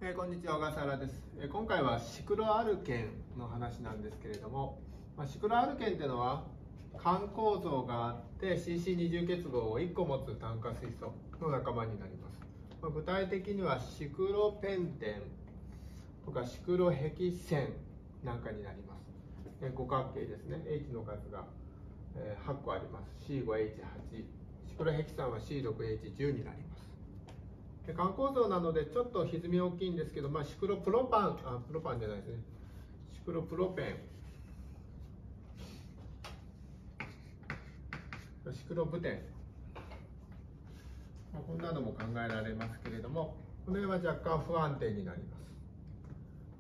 こんにちは、小笠原です。今回はシクロアルケンの話なんですけれども、シクロアルケンっていうのは環構造があって CC 二重結合を1個持つ炭化水素の仲間になります。具体的にはシクロペンテンとかシクロヘキセンなんかになります。五角形ですね。H の数が8個あります。C5H8。シクロヘキサンは C6H10 になります。環構造なのでちょっと歪み大きいんですけど、シクロプロパン、プロパンじゃないですね。シクロプロペン、シクロブテン、こんなのも考えられますけれども、この辺は若干不安定になります。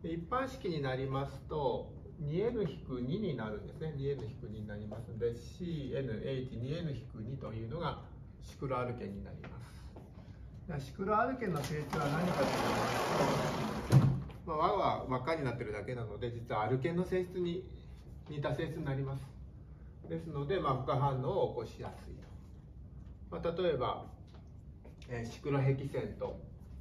一般式になりますと 2n-2 になるんですね。2n-2 になりますので CnH2n-2 というのがシクロアルケンになります。シクロアルケンの性質は何かと言いますと、和は輪っかになっているだけなので、実はアルケンの性質に似た性質になります。ですので、負荷反応を起こしやすいと。例えば、シクロヘキセンと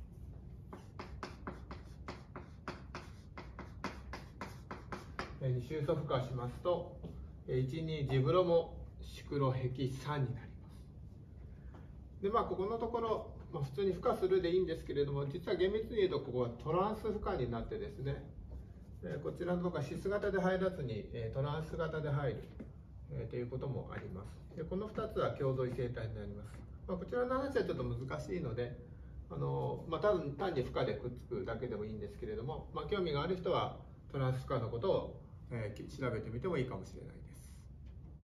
二重素負荷しますと、1,2ジブロモシクロヘキ酸になります。で、ここのところ、普通に負荷するでいいんですけれども、実は厳密に言うとここはトランス負荷になってですね、こちらの方がシス型で入らずにトランス型で入るということもあります。でこの2つは共同異性体になります。こちらの話はちょっと難しいので、単に負荷でくっつくだけでもいいんですけれども、興味がある人はトランス負荷のことを調べてみてもいいかもしれない。